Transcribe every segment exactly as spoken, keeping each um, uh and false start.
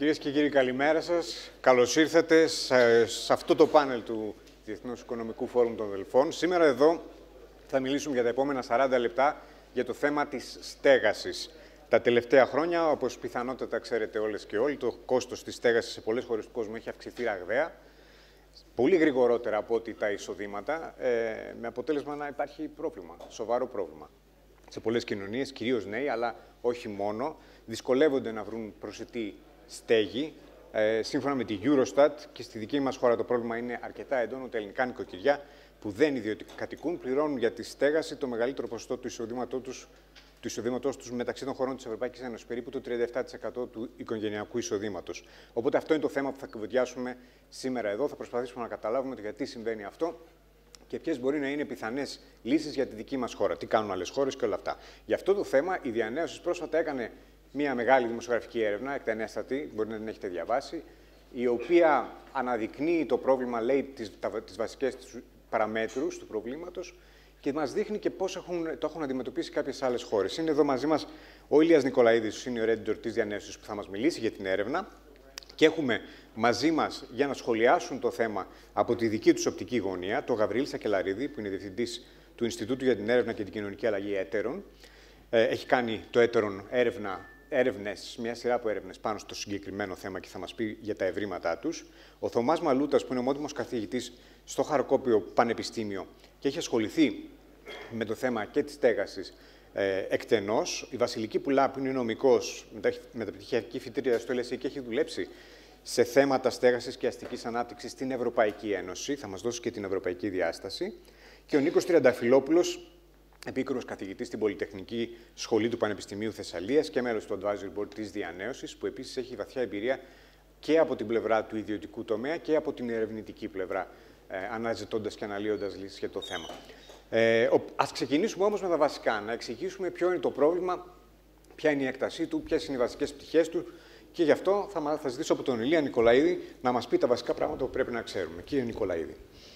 Κυρίες και κύριοι, καλημέρα σας. Καλώς ήρθατε σε αυτό το πάνελ του Διεθνούς Οικονομικού Φόρουμ των Δελφών. Σήμερα εδώ θα μιλήσουμε για τα επόμενα σαράντα λεπτά για το θέμα της στέγασης. Τα τελευταία χρόνια, όπως πιθανότατα ξέρετε όλες και όλοι, το κόστος της στέγασης σε πολλές χώρες του κόσμου έχει αυξηθεί ραγδαία, πολύ γρηγορότερα από ό,τι τα εισοδήματα, ε, με αποτέλεσμα να υπάρχει πρόβλημα, σοβαρό πρόβλημα. Σε πολλές κοινωνίες, κυρίως νέοι, αλλά όχι μόνο, δυσκολεύονται να βρουν προσιτή στέγη. Ε, σύμφωνα με τη Eurostat, και στη δική μας χώρα το πρόβλημα είναι αρκετά έντονο, τα ελληνικά νοικοκυριά που δεν ιδιωτικατοικούν πληρώνουν για τη στέγαση το μεγαλύτερο ποσοστό του εισοδήματός τους, του εισοδήματός τους μεταξύ των χωρών της Ευρωπαϊκής Ένωσης, περίπου το τριάντα επτά τοις εκατό του οικογενειακού εισοδήματος. Οπότε αυτό είναι το θέμα που θα κουβεντιάσουμε σήμερα εδώ. Θα προσπαθήσουμε να καταλάβουμε το γιατί συμβαίνει αυτό και ποιες μπορεί να είναι πιθανές λύσεις για τη δική μας χώρα. Τι κάνουν άλλες χώρες και όλα αυτά. Γι' αυτό το θέμα η diaNEOsis πρόσφατα έκανε μια μεγάλη δημοσιογραφική έρευνα, εκτενέστατη, μπορεί να την έχετε διαβάσει, η οποία αναδεικνύει το πρόβλημα, λέει τις, τις βασικές παραμέτρους του προβλήματος και μας δείχνει και πώς έχουν, το έχουν αντιμετωπίσει κάποιες άλλες χώρες. Είναι εδώ μαζί μας ο Ilias Nikolaidis, ο Senior Editor της diaNEOsis, που θα μας μιλήσει για την έρευνα. Και έχουμε μαζί μας, για να σχολιάσουν το θέμα από τη δική τους οπτική γωνία, τον Gabriel Sakellaridis, που είναι διευθυντής του Ινστιτούτου για την Έρευνα και την Κοινωνική Αλλαγή ETERON. Έχει κάνει το ETERON έρευνα, έρευνες, μια σειρά από έρευνες πάνω στο συγκεκριμένο θέμα και θα μας πει για τα ευρήματά τους. Ο Θωμάς Μαλούτας, που είναι ομότιμος καθηγητής στο Χαροκόπιο Πανεπιστήμιο και έχει ασχοληθεί με το θέμα και της στέγασης ε, εκτενώς. Η Βασιλική Poula, που είναι νομικός, μεταπτυχιακή φοιτήτρια στο Ilias και έχει δουλέψει σε θέματα στέγασης και αστικής ανάπτυξης στην Ευρωπαϊκή Ένωση. Θα μας δώσει και την ευρωπαϊκή διάσταση. Και ο Νίκος Triantafillopoulos, επίκουρος καθηγητής στην Πολυτεχνική Σχολή του Πανεπιστημίου Θεσσαλίας και μέλος του Advisory Board της diaNEOsis, που επίσης έχει βαθιά εμπειρία και από την πλευρά του ιδιωτικού τομέα και από την ερευνητική πλευρά, ε, αναζητώντας και αναλύοντας λύσεις για το θέμα. Ε, ας ξεκινήσουμε όμως με τα βασικά, να εξηγήσουμε ποιο είναι το πρόβλημα, ποια είναι η έκτασή του, ποιες είναι οι βασικές πτυχές του και γι' αυτό θα, θα ζητήσω από τον Ηλία Νικολαίδη να μας πει τα βασικά πράγματα που πρέπει να ξέρουμε. Κύριε Νικολαίδη.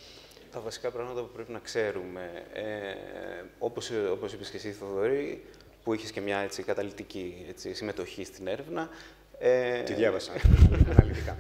Τα βασικά πράγματα που πρέπει να ξέρουμε, ε, όπως, όπως είπες και εσύ, Θοδωρή, που είχες και μια έτσι, καταλυτική έτσι, συμμετοχή στην έρευνα. Ε, Τη διάβασα, αναλυτικά.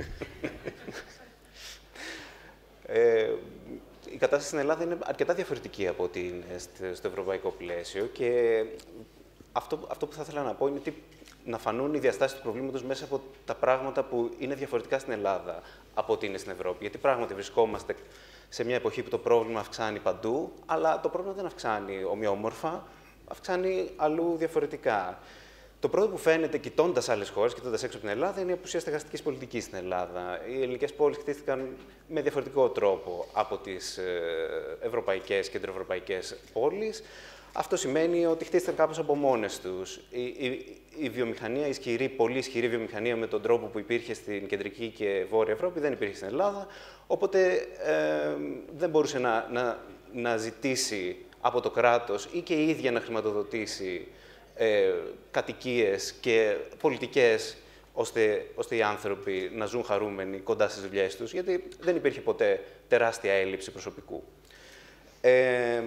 Ε, η κατάσταση στην Ελλάδα είναι αρκετά διαφορετική από ό,τι είναι στο ευρωπαϊκό πλαίσιο και αυτό, αυτό που θα ήθελα να πω είναι ότι να φανούν οι διαστάσεις του προβλήματος μέσα από τα πράγματα που είναι διαφορετικά στην Ελλάδα από ό,τι είναι στην Ευρώπη. Γιατί πράγματι βρισκόμαστε σε μια εποχή που το πρόβλημα αυξάνει παντού, αλλά το πρόβλημα δεν αυξάνει ομοιόμορφα, αυξάνει αλλού διαφορετικά. Το πρώτο που φαίνεται κοιτώντας άλλες χώρες, κοιτώντας έξω από την Ελλάδα, είναι η απουσία στεγαστικής πολιτικής στην Ελλάδα. Οι ελληνικές πόλεις χτίστηκαν με διαφορετικό τρόπο από τις ευρωπαϊκές και κεντροευρωπαϊκές πόλεις. Αυτό σημαίνει ότι χτίστηκαν κάπως από μόνες τους. Η, η, η βιομηχανία, η ισχυρή, πολύ ισχυρή βιομηχανία με τον τρόπο που υπήρχε στην κεντρική και βόρεια Ευρώπη δεν υπήρχε στην Ελλάδα, οπότε ε, δεν μπορούσε να, να, να ζητήσει από το κράτος ή και η ίδια να χρηματοδοτήσει ε, κατοικίες και πολιτικές ώστε, ώστε οι άνθρωποι να ζουν χαρούμενοι κοντά στις δουλειές τους, γιατί δεν υπήρχε ποτέ τεράστια έλλειψη προσωπικού. Ε,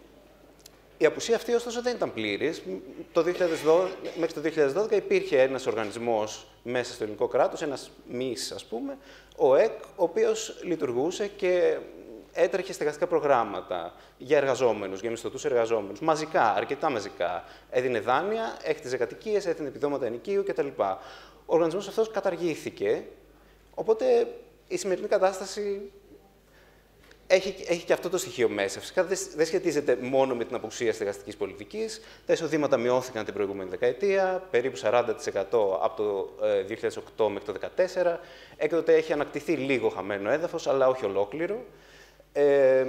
Η απουσία αυτή, ωστόσο, δεν ήταν πλήρης. Το δύο χιλιάδες δώδεκα, μέχρι το δύο χιλιάδες δώδεκα υπήρχε ένας οργανισμός μέσα στο ελληνικό κράτος, ένας μυς, ας πούμε, ο ΕΚ, ο οποίος λειτουργούσε και έτρεχε στεγαστικά προγράμματα για εργαζόμενους, για μισθωτούς εργαζόμενους, μαζικά, αρκετά μαζικά. Έδινε δάνεια, έχτιζε κατοικίες, έδινε επιδόματα ενοικίου κτλ. Ο οργανισμός αυτός καταργήθηκε, οπότε η σημερινή κατάσταση Έχει, έχει και αυτό το στοιχείο μέσα. Φυσικά δεν σχετίζεται μόνο με την απουσία στεγαστικής πολιτικής. Τα εισοδήματα μειώθηκαν την προηγούμενη δεκαετία, περίπου σαράντα τοις εκατό από το δύο χιλιάδες οκτώ μέχρι το δύο χιλιάδες δεκατέσσερα. Έκτοτε έχει ανακτηθεί λίγο χαμένο έδαφος, αλλά όχι ολόκληρο. Ε,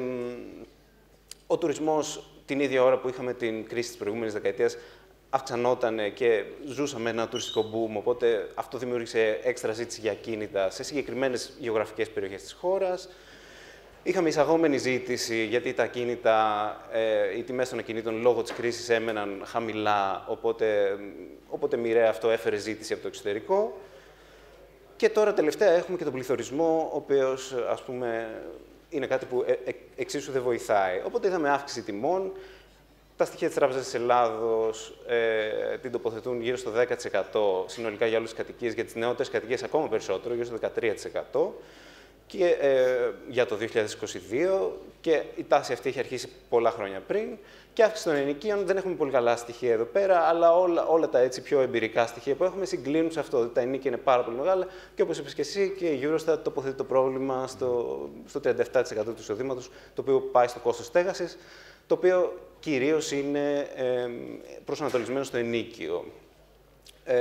ο τουρισμός την ίδια ώρα που είχαμε την κρίση της προηγούμενης δεκαετίας αυξανόταν και ζούσαμε ένα τουριστικό boom, οπότε αυτό δημιούργησε έξτρα ζήτηση για ακίνητα σε συγκεκριμένες γεωγραφικές περιοχές της χώρας. Είχαμε εισαγόμενη ζήτηση, γιατί τα ακίνητα, ε, οι τιμές των ακινήτων λόγω της κρίσης έμεναν χαμηλά, οπότε, οπότε μοιραία αυτό έφερε ζήτηση από το εξωτερικό. Και τώρα τελευταία έχουμε και τον πληθωρισμό, ο οποίος, ας πούμε, είναι κάτι που ε, ε, εξίσου δεν βοηθάει. Οπότε είδαμε αύξηση τιμών. Τα στοιχεία της Τράπεζας της Ελλάδος ε, την τοποθετούν γύρω στο δέκα τοις εκατό συνολικά για όλες τις κατοικίες, για τις νεότερες κατοικίες ακόμα περισσότερο, γύρω στο δεκατρία τοις εκατό και, ε, για το δύο χιλιάδες είκοσι δύο, και η τάση αυτή έχει αρχίσει πολλά χρόνια πριν. Και αύξηση των ενοικίων, δεν έχουμε πολύ καλά στοιχεία εδώ πέρα, αλλά όλα, όλα τα έτσι πιο εμπειρικά στοιχεία που έχουμε συγκλίνουν σε αυτό. Τα ενίκια είναι πάρα πολύ μεγάλα και όπως είπες και εσύ, και η Eurostat τοποθετεί το πρόβλημα στο, στο τριάντα επτά τοις εκατό του εισοδήματος, το οποίο πάει στο κόστος στέγασης, το οποίο κυρίως είναι ε, προσανατολισμένο στο ενίκιο. Ε,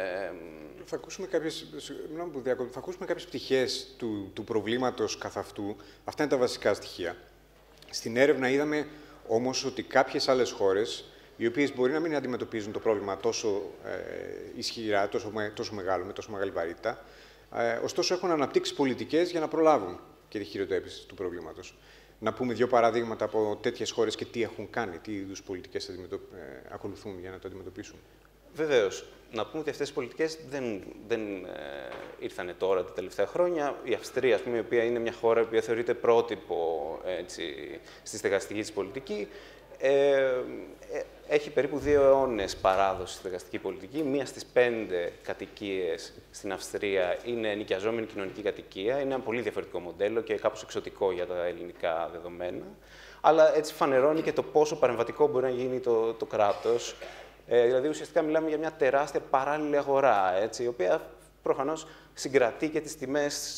θα ακούσουμε κάποιες, που διακόπτω, θα ακούσουμε κάποιες πτυχές του, του προβλήματος καθ' αυτού. Αυτά είναι τα βασικά στοιχεία. Στην έρευνα είδαμε όμως ότι κάποιες άλλες χώρες, οι οποίες μπορεί να μην αντιμετωπίζουν το πρόβλημα τόσο ε, ισχυρά, τόσο, τόσο μεγάλο, με τόσο μεγάλη βαρύτητα, ε, ωστόσο έχουν αναπτύξει πολιτικές για να προλάβουν και τη χειροτέπιση του προβλήματος. Να πούμε δύο παραδείγματα από τέτοιες χώρες και τι έχουν κάνει, τι είδους πολιτικές αντιμετω... ε, ακολουθούν για να το αντιμετωπίσουν. Βεβαίως. Να πούμε ότι αυτές οι πολιτικές δεν, δεν ε, ήρθαν τώρα τα τελευταία χρόνια. Η Αυστρία, ας πούμε, η οποία είναι μια χώρα η οποία θεωρείται πρότυπο έτσι, στη στεγαστική της πολιτική, ε, ε, έχει περίπου δύο αιώνες παράδοση στη στεγαστική πολιτική. Μία στις πέντε κατοικίες στην Αυστρία είναι ενοικιαζόμενη κοινωνική κατοικία. Είναι ένα πολύ διαφορετικό μοντέλο και κάπως εξωτικό για τα ελληνικά δεδομένα. Αλλά έτσι φανερώνει και το πόσο παρεμβατικό μπορεί να γίνει το, το κράτος. Ε, δηλαδή, ουσιαστικά μιλάμε για μια τεράστια παράλληλη αγορά, έτσι, η οποία προφανώς συγκρατεί και τις τιμές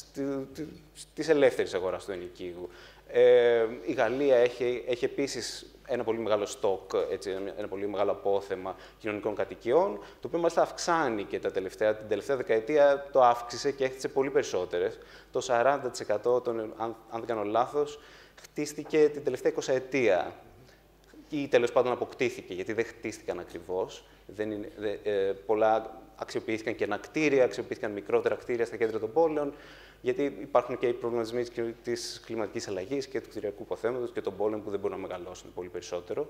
της ελεύθερης αγοράς του ενοικίου. Ε, η Γαλλία έχει, έχει επίσης ένα πολύ μεγάλο στόκ, έτσι, ένα πολύ μεγάλο απόθεμα κοινωνικών κατοικιών, το οποίο μάλιστα αυξάνει και τα τελευταία, την τελευταία δεκαετία το αύξησε και έχτισε πολύ περισσότερες. Το σαράντα τοις εκατό, των, αν, αν δεν κάνω λάθος, χτίστηκε την τελευταία εικοσαετία. Ή τέλος πάντων αποκτήθηκε, γιατί δεν χτίστηκαν ακριβώς. Δεν είναι, δε, ε, πολλά αξιοποιήθηκαν κενά κτίρια, αξιοποιήθηκαν μικρότερα κτίρια στα κέντρα των πόλεων, γιατί υπάρχουν και οι προβληματισμοί της κλιματικής αλλαγής και του κτηριακού υποθέματος και των πόλεων που δεν μπορούν να μεγαλώσουν πολύ περισσότερο.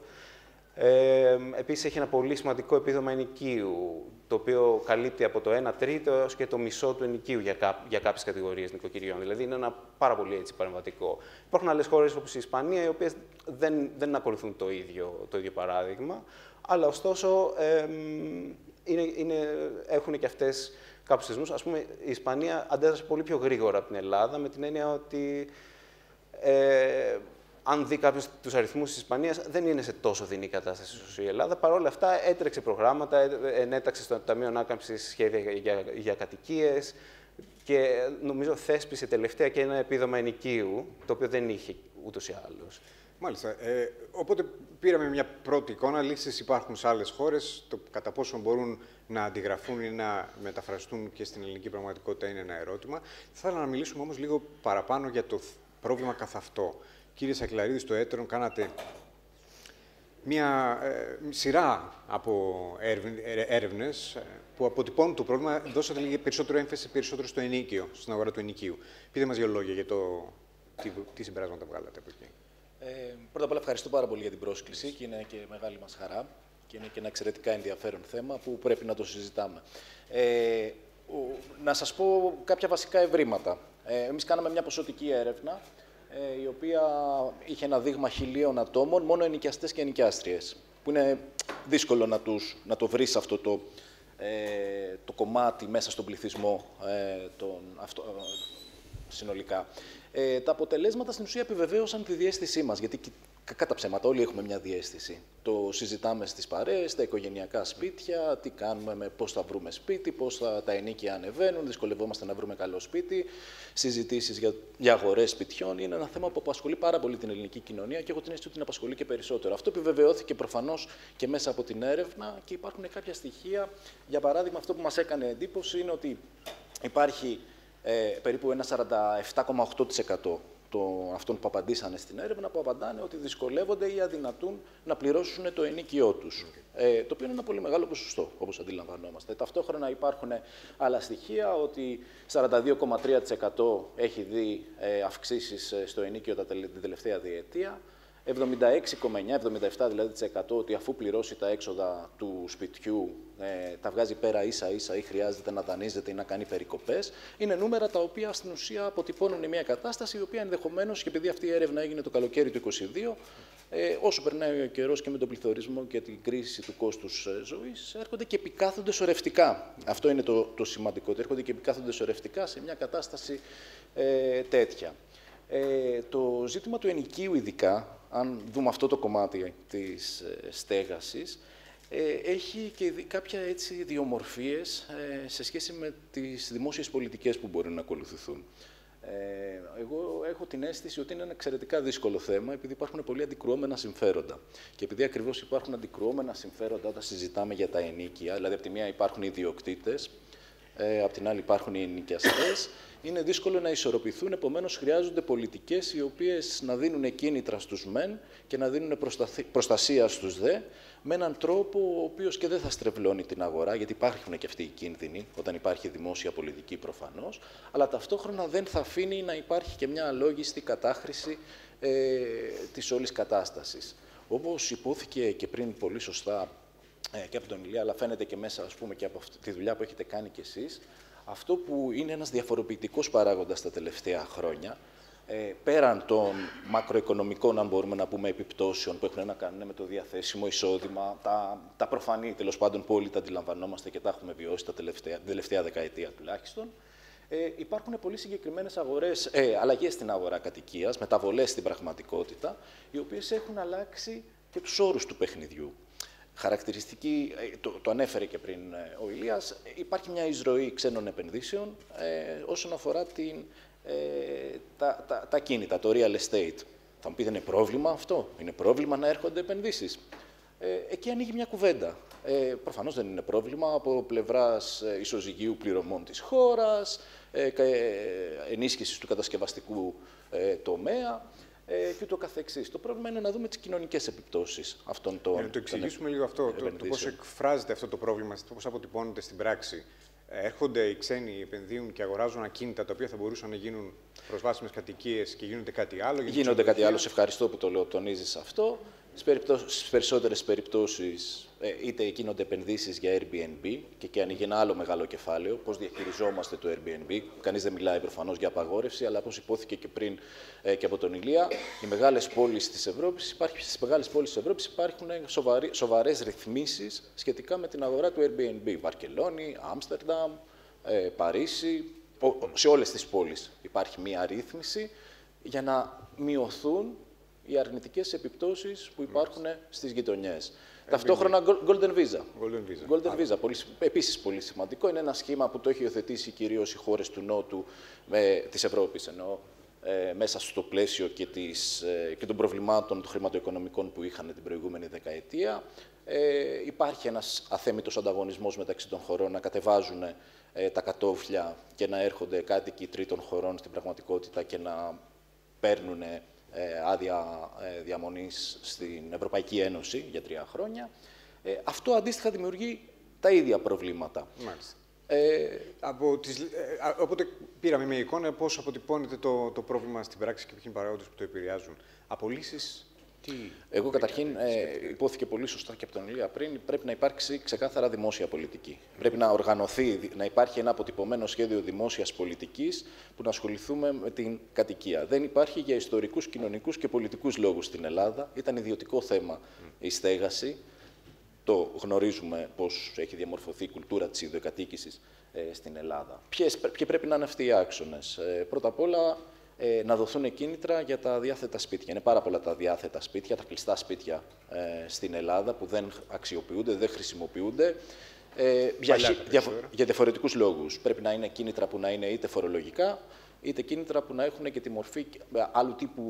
Ε, επίσης, έχει ένα πολύ σημαντικό επίδομα ενοικίου, το οποίο καλύπτει από το ένα τρίτο έως και το μισό του ενοικίου για, κά, για κάποιες κατηγορίες νοικοκυριών. Δηλαδή, είναι ένα πάρα πολύ έτσι, παρεμβατικό. Υπάρχουν άλλες χώρες όπως η Ισπανία, οι οποίες δεν, δεν ακολουθούν το ίδιο, το ίδιο παράδειγμα, αλλά ωστόσο ε, είναι, είναι, έχουν και αυτές κάποιους θεσμούς. Ας πούμε, η Ισπανία αντέδρασε πολύ πιο γρήγορα από την Ελλάδα, με την έννοια ότι ε, αν δει κάποιος τους αριθμούς της Ισπανίας, δεν είναι σε τόσο δεινή κατάσταση όσο η Ελλάδα. Παρ' όλα αυτά, έτρεξε προγράμματα, ενέταξε στο Ταμείο Ανάκαμψης σχέδια για, για, για κατοικίες και νομίζω θέσπισε τελευταία και ένα επίδομα ενοικίου, το οποίο δεν είχε ούτως ή άλλως. Μάλιστα. Ε, οπότε πήραμε μια πρώτη εικόνα. Λύσεις υπάρχουν σε άλλες χώρες. Το κατά πόσο μπορούν να αντιγραφούν ή να μεταφραστούν και στην ελληνική πραγματικότητα είναι ένα ερώτημα. Θα ήθελα να μιλήσουμε όμως λίγο παραπάνω για το πρόβλημα καθ' αυτό. Κύριε Σακελαρίδη, στο ETERON κάνατε μια ε, σειρά από έρευνες που αποτυπώνουν το πρόβλημα. Δώσατε λίγη περισσότερο έμφαση περισσότερο στο ενίκιο, στην αγορά του ενοικίου. Πείτε μας δύο λόγια για το τι, τι συμπεράσματα βγάλατε από εκεί. Ε, πρώτα απ' όλα ευχαριστώ πάρα πολύ για την πρόσκληση και είναι και μεγάλη μας χαρά και είναι και ένα εξαιρετικά ενδιαφέρον θέμα που πρέπει να το συζητάμε. Ε, ο, να σας πω κάποια βασικά ευρήματα. Ε, εμείς κάναμε μια ποσοτική έρευνα η οποία είχε ένα δείγμα χιλίων ατόμων, μόνο ενοικιαστές και ενοικιάστριες, που είναι δύσκολο να, τους, να το βρεις αυτό το, ε, το κομμάτι μέσα στον πληθυσμό ε, τον, αυτό, ε, συνολικά. Ε, τα αποτελέσματα στην ουσία επιβεβαίωσαν τη διαίσθησή μας, γιατί κατά ψέματα όλοι έχουμε μια διαίσθηση. Το συζητάμε στις παρέες, στα οικογενειακά σπίτια, τι κάνουμε, με πώς θα βρούμε σπίτι, πώς θα, τα ενοίκια ανεβαίνουν, δυσκολευόμαστε να βρούμε καλό σπίτι, συζητήσεις για, για αγορές σπιτιών. Είναι ένα θέμα που απασχολεί πάρα πολύ την ελληνική κοινωνία και έχω την αίσθηση ότι την απασχολεί και περισσότερο. Αυτό επιβεβαιώθηκε προφανώς και μέσα από την έρευνα και υπάρχουν κάποια στοιχεία. Για παράδειγμα, αυτό που μας έκανε εντύπωση είναι ότι υπάρχει ε, περίπου ένα σαράντα επτά κόμμα οκτώ τοις εκατό το, αυτών που απαντήσανε στην έρευνα, που απαντάνε ότι δυσκολεύονται ή αδυνατούν να πληρώσουν το ενοίκιό τους. Okay. Ε, το οποίο είναι ένα πολύ μεγάλο ποσοστό, όπως αντιλαμβανόμαστε. Ταυτόχρονα υπάρχουν άλλα στοιχεία, ότι σαράντα δύο κόμμα τρία τοις εκατό έχει δει ε, αυξήσεις στο ενοίκιο την τελευταία διετία, εβδομήντα έξι κόμμα εννιά με εβδομήντα επτά δηλαδή τοις εκατό ότι αφού πληρώσει τα έξοδα του σπιτιού ε, τα βγάζει πέρα ίσα-ίσα ή χρειάζεται να δανείζεται ή να κάνει περικοπές. Είναι νούμερα τα οποία στην ουσία αποτυπώνουν μια κατάσταση η οποία ενδεχομένως, και επειδή αυτή η έρευνα έγινε το καλοκαίρι του είκοσι δύο, Ε, όσο περνάει ο καιρός και με τον πληθωρισμό και την κρίση του κόστους ζωής, έρχονται και επικάθονται σωρευτικά. Αυτό είναι το, το σημαντικό, ότι έρχονται και επικάθονται σωρευτικά σε μια κατάσταση ε, τέτοια. Ε, το ζήτημα του ενοικίου ειδικά, αν δούμε αυτό το κομμάτι της ε, στέγασης, ε, έχει και κάποια έτσι ιδιομορφίες ε, σε σχέση με τις δημόσιες πολιτικές που μπορεί να ακολουθηθούν. Ε, εγώ έχω την αίσθηση ότι είναι ένα εξαιρετικά δύσκολο θέμα, επειδή υπάρχουν πολλοί αντικρουόμενα συμφέροντα. Και επειδή ακριβώς υπάρχουν αντικρουόμενα συμφέροντα όταν συζητάμε για τα ενοίκια, δηλαδή από τη μία υπάρχουν οι ιδιοκτήτες, ε, από την άλλη υπάρχουν οι ενοικιαστές, είναι δύσκολο να ισορροπηθούν, επομένως χρειάζονται πολιτικές οι οποίες να δίνουν κίνητρα στους μεν και να δίνουν προστασία στους δε, με έναν τρόπο ο οποίος και δεν θα στρεβλώνει την αγορά, γιατί υπάρχουν και αυτοί οι κίνδυνοι όταν υπάρχει δημόσια πολιτική προφανώς, αλλά ταυτόχρονα δεν θα αφήνει να υπάρχει και μια αλόγιστη κατάχρηση ε, της όλης κατάστασης. Όπως υπόθηκε και πριν πολύ σωστά ε, και από τον Ηλία, αλλά φαίνεται και μέσα ας πούμε, και από αυτή τη δουλειά που έχετε κάνει κι εσείς, αυτό που είναι ένας διαφοροποιητικός παράγοντας τα τελευταία χρόνια, ε, πέραν των μακροοικονομικών, αν μπορούμε να πούμε, επιπτώσεων που έχουν να κάνουν με το διαθέσιμο εισόδημα, τα, τα προφανή, τέλος πάντων, που όλοι τα αντιλαμβανόμαστε και τα έχουμε βιώσει τα τελευταία, την τελευταία δεκαετία τουλάχιστον, ε, υπάρχουν πολύ συγκεκριμένες αγορές, ε, αλλαγές στην αγορά κατοικίας, μεταβολές στην πραγματικότητα, οι οποίες έχουν αλλάξει και τους όρους του παιχνιδιού. Χαρακτηριστική, το, το ανέφερε και πριν ο Ηλίας, υπάρχει μια εισρωή ξένων επενδύσεων ε, όσον αφορά την, ε, τα, τα, τα κίνητα, το real estate. Θα μου πείτε, είναι πρόβλημα αυτό, είναι πρόβλημα να έρχονται επενδύσεις. Ε, εκεί ανοίγει μια κουβέντα. Ε, προφανώς δεν είναι πρόβλημα από πλευράς ισοζυγίου πληρωμών της χώρας, ε, ενίσχυσης του κατασκευαστικού ε, τομέα. Ε, και ούτω καθεξής. Το πρόβλημα είναι να δούμε τις κοινωνικές επιπτώσεις αυτών των. Για να το εξηγήσουμε λίγο αυτό, το, το πώς εκφράζεται αυτό το πρόβλημα, πώς αποτυπώνεται στην πράξη. Έρχονται οι ξένοι, επενδύουν και αγοράζουν ακίνητα τα οποία θα μπορούσαν να γίνουν προσβάσιμες κατοικίες και γίνονται κάτι άλλο. Γίνονται κάτι άλλο. Σε ευχαριστώ που το λέω, τονίζεις αυτό. Στις περισσότερες περιπτώσεις είτε γίνονται επενδύσεις για Airbnb και εκεί ανοίγει ένα άλλο μεγάλο κεφάλαιο, πώς διαχειριζόμαστε το Airbnb. Κανείς δεν μιλάει προφανώς για απαγόρευση, αλλά όπως υπόθηκε και πριν και από τον Ηλία, οι μεγάλες πόλεις της Ευρώπης, υπάρχει, στις μεγάλες πόλεις της Ευρώπης υπάρχουν σοβαροί, σοβαρές ρυθμίσεις σχετικά με την αγορά του Airbnb. Βαρκελόνη, Άμστερνταμ, ε, Παρίσι, σε όλες τις πόλεις υπάρχει μία ρύθμιση για να μειωθούν οι αρνητικές επιπτώσεις που υπάρχουν mm. στις γειτονιές. Airbnb. Ταυτόχρονα Golden Visa. Golden Visa, Golden Visa πολύ, επίσης πολύ σημαντικό. Είναι ένα σχήμα που το έχει υιοθετήσει κυρίως οι χώρες του Νότου, με, της Ευρώπης εννοώ, ε, μέσα στο πλαίσιο και, της, ε, και των προβλημάτων των χρηματοοικονομικών που είχαν την προηγούμενη δεκαετία. Ε, υπάρχει ένας αθέμητος ανταγωνισμός μεταξύ των χωρών να κατεβάζουν ε, τα κατόφλια και να έρχονται κάτοικοι τρίτων χωρών στην πραγματικότητα και να παίρνουν άδεια διαμονής στην Ευρωπαϊκή Ένωση για τρία χρόνια. Ε, αυτό αντίστοιχα δημιουργεί τα ίδια προβλήματα. Μάλιστα. Ε, από τις, ε, οπότε πήραμε μια εικόνα πώς αποτυπώνεται το, το πρόβλημα στην πράξη και ποιοι είναι οι παράγοντες που το επηρεάζουν. Απολύσεις, τι... Εγώ καταρχήν, ε, υπόθηκε πολύ σωστά και από τον Ηλία πριν, πρέπει να υπάρξει ξεκάθαρα δημόσια πολιτική. Πρέπει να οργανωθεί, να υπάρχει ένα αποτυπωμένο σχέδιο δημόσιας πολιτικής που να ασχοληθούμε με την κατοικία. Δεν υπάρχει για ιστορικούς, κοινωνικούς και πολιτικούς λόγους στην Ελλάδα. Ήταν ιδιωτικό θέμα η στέγαση. Το γνωρίζουμε πώς έχει διαμορφωθεί η κουλτούρα της ιδιοκατοίκησης ε, στην Ελλάδα. Ποιες, ποιοι πρέπει να είναι αυτοί οι άξονες. Ε, πρώτα απ' όλα, ε, να δοθούν κίνητρα για τα διάθετα σπίτια. Είναι πάρα πολλά τα διάθετα σπίτια, τα κλειστά σπίτια ε, στην Ελλάδα που δεν αξιοποιούνται, δεν χρησιμοποιούνται. Ε, για, για, για διαφορετικούς λόγους. Πρέπει να είναι κίνητρα που να είναι είτε φορολογικά, είτε κίνητρα που να έχουν και τη μορφή άλλου τύπου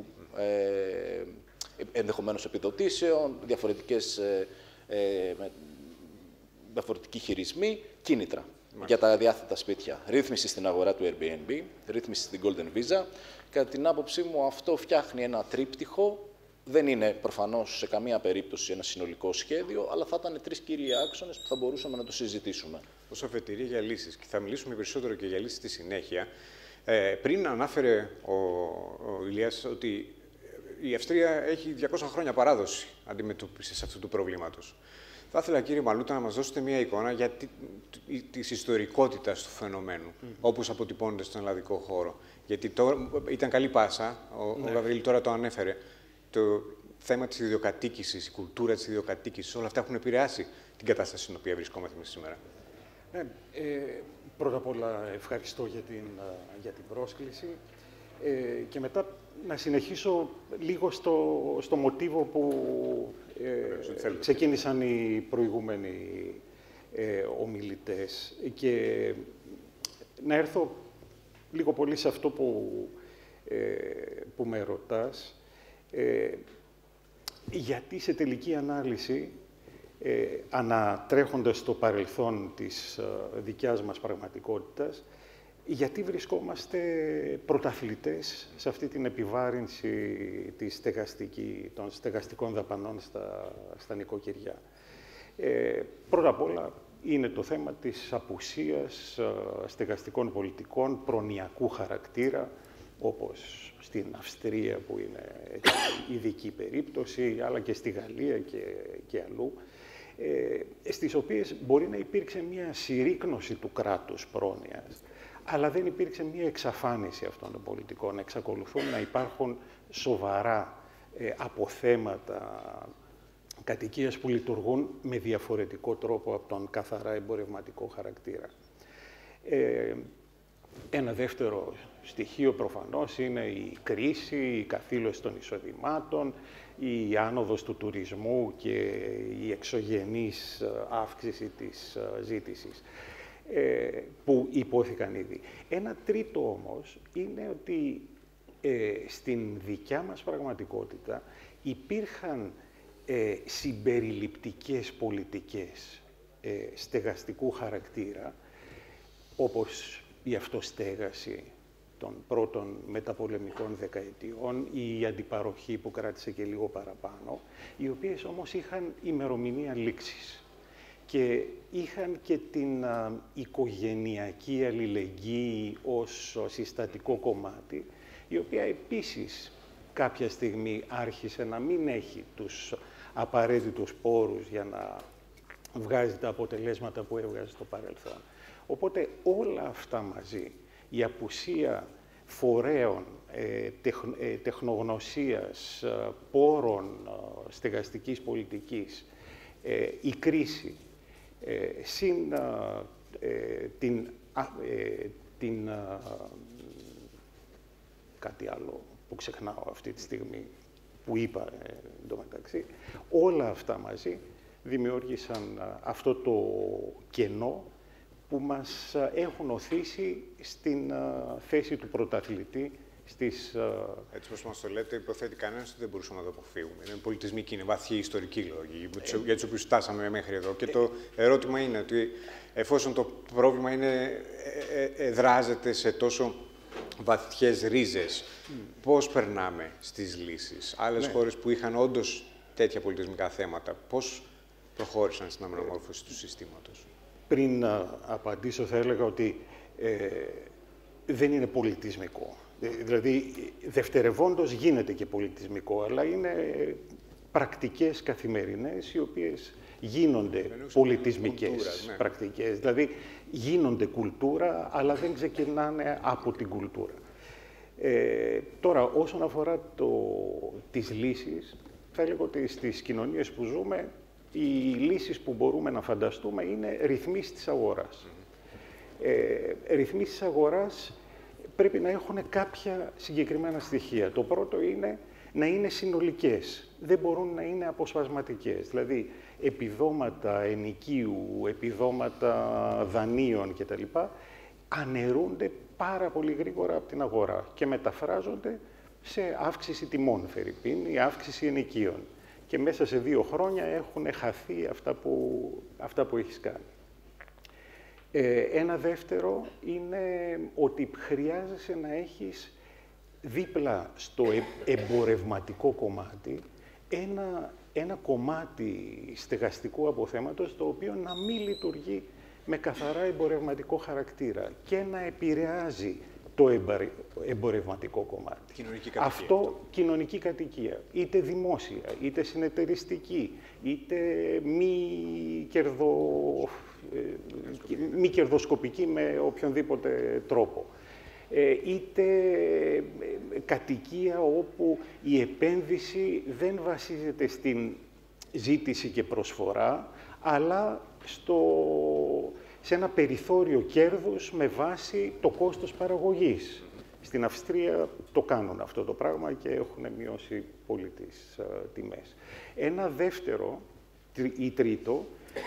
ε, ενδεχομένως επιδοτήσεων, διαφορετικές, ε, ε, με, διαφορετικοί χειρισμοί, κίνητρα Μάλιστα. για τα διάθετα σπίτια. Ρύθμιση στην αγορά του Airbnb, ρύθμιση στην Golden Visa. Κατά την άποψή μου αυτό φτιάχνει ένα τρίπτυχο. Δεν είναι προφανώς σε καμία περίπτωση ένα συνολικό σχέδιο, αλλά θα ήταν τρεις κύριοι άξονες που θα μπορούσαμε να το συζητήσουμε. Ως αφετηρία για λύσεις. Και θα μιλήσουμε περισσότερο και για λύσεις στη συνέχεια. Ε, πριν ανάφερε ο, ο Ιλίας ότι η Αυστρία έχει διακόσια χρόνια παράδοση αντιμετώπισης αυτού του προβλήματος. Θα ήθελα, κύριε Μαλούτα, να μας δώσετε μια εικόνα για τη, τη, της ιστορικότητας του φαινομένου, mm. όπως αποτυπώνεται στον ελλαδικό χώρο. Γιατί τώρα ήταν καλή πάσα, ο, ναι. ο Γαβρίλ τώρα το ανέφερε. Το, θέμα της ιδιοκατοίκησης, η κουλτούρα της ιδιοκατοίκησης, όλα αυτά έχουν επηρεάσει την κατάσταση στην οποία βρισκόμαστε σήμερα. Ναι, ε, πρώτα απ' όλα ευχαριστώ για την, για την πρόσκληση ε, και μετά να συνεχίσω λίγο στο, στο μοτίβο που ε, ξεκίνησαν οι προηγούμενοι ε, ομιλητές και να έρθω λίγο πολύ σε αυτό που, ε, που με ρωτάς, ε, γιατί σε τελική ανάλυση, ε, ανατρέχοντας το παρελθόν της ε, δικιάς μας πραγματικότητας, γιατί βρισκόμαστε πρωταθλητές σε αυτή την επιβάρυνση της στεγαστική, των στεγαστικών δαπανών στα, στα νοικοκυριά. Ε, πρώτα απ' όλα, είναι το θέμα της απουσίας ε, στεγαστικών πολιτικών προνοιακού χαρακτήρα, όπως στην Αυστρία που είναι ειδική περίπτωση, αλλά και στη Γαλλία και, και αλλού, ε, στις οποίες μπορεί να υπήρξε μια συρρίκνωση του κράτους πρόνοιας, αλλά δεν υπήρξε μια εξαφάνιση αυτών των πολιτικών. Εξακολουθούν να υπάρχουν σοβαρά ε, αποθέματα κατοικίας που λειτουργούν με διαφορετικό τρόπο από τον καθαρά εμπορευματικό χαρακτήρα. Ε, ένα δεύτερο στοιχείο προφανώς είναι η κρίση, η καθήλωση των εισοδημάτων, η άνοδος του τουρισμού και η εξωγενής αύξηση της ζήτησης, ε, που υπόθηκαν ήδη. Ένα τρίτο όμως είναι ότι ε, στην δικιά μας πραγματικότητα υπήρχαν Ε, συμπεριληπτικές πολιτικές ε, στεγαστικού χαρακτήρα, όπως η αυτοστέγαση των πρώτων μεταπολεμικών δεκαετιών ή η αντιπαροχή που κράτησε και λίγο παραπάνω, οι οποίες όμως είχαν ημερομηνία λήξης και είχαν και την α, οικογενειακή αλληλεγγύη ως συστατικό κομμάτι, η οποία επίσης κάποια στιγμή άρχισε να μην έχει τους απαραίτητους πόρους για να βγάζει τα αποτελέσματα που έβγαζε στο παρελθόν. Οπότε όλα αυτά μαζί, η απουσία φορέων, ε, τεχ, ε, τεχνογνωσίας, ε, πόρων ε, στεγαστικής πολιτικής, ε, η κρίση, ε, συν ε, την, ε, την ε, κάτι άλλο που ξεχνάω αυτή τη στιγμή, που είπα ε, εντωμεταξύ, όλα αυτά μαζί δημιούργησαν α, αυτό το κενό που μας α, έχουν οθήσει στην α, θέση του πρωταθλητή στις... Α... Έτσι όπως μας το λέτε, υποθέτει κανένας ότι δεν μπορούσαμε να το αποφύγουμε. Είναι πολιτισμική, είναι βαθιοί ιστορικοί λόγοι, ε... για τους οποίους φτάσαμε μέχρι εδώ. Και ε... το ερώτημα είναι ότι εφόσον το πρόβλημα είναι, ε, ε, εδράζεται σε τόσο βαθιές ρίζες, mm. πώς περνάμε στις λύσεις. Άλλες ναι. χώρες που είχαν όντως τέτοια πολιτισμικά θέματα, πώς προχώρησαν στην αναμόρφωση του συστήματος. Πριν να απαντήσω, θα έλεγα ότι ε, δεν είναι πολιτισμικό. Ε, δηλαδή, δευτερευόντως γίνεται και πολιτισμικό, αλλά είναι πρακτικές καθημερινές, οι οποίες γίνονται πολιτισμικές κουλτούρας, ναι. πρακτικές. Δηλαδή, γίνονται κουλτούρα, αλλά δεν ξεκινάνε από την κουλτούρα. Ε, τώρα, όσον αφορά το, τις λύσεις, θα έλεγα ότι στις κοινωνίες που ζούμε, οι λύσεις που μπορούμε να φανταστούμε είναι ρυθμίσεις της αγοράς. Ε, ρυθμίσεις της αγοράς πρέπει να έχουν κάποια συγκεκριμένα στοιχεία. Το πρώτο είναι να είναι συνολικές, δεν μπορούν να είναι αποσπασματικές. Δηλαδή, επιδόματα ενοικίου, επιδόματα δανείων κτλ. Αναιρούνται πάρα πολύ γρήγορα από την αγορά και μεταφράζονται σε αύξηση τιμών, φερειπίν, ή αύξηση ενοικίων. Και μέσα σε δύο χρόνια έχουν χαθεί αυτά που, αυτά που έχεις κάνει. Ε, ένα δεύτερο είναι ότι χρειάζεσαι να έχεις δίπλα στο εμπορευματικό κομμάτι ένα, ένα κομμάτι στεγαστικού αποθέματος, το οποίο να μην λειτουργεί με καθαρά εμπορευματικό χαρακτήρα και να επηρεάζει το εμπορευματικό κομμάτι. Κοινωνική κατοικία. Αυτό κοινωνική κατοικία, είτε δημόσια, είτε συνεταιριστική, είτε μη, κερδο, μη κερδοσκοπική με οποιονδήποτε τρόπο. είτε κατοικία όπου η επένδυση δεν βασίζεται στην ζήτηση και προσφορά, αλλά στο, σε ένα περιθώριο κέρδους με βάση το κόστος παραγωγής. Στην Αυστρία το κάνουν αυτό το πράγμα και έχουν μειώσει πολύ τις uh, τιμές. Ένα δεύτερο ή τρίτο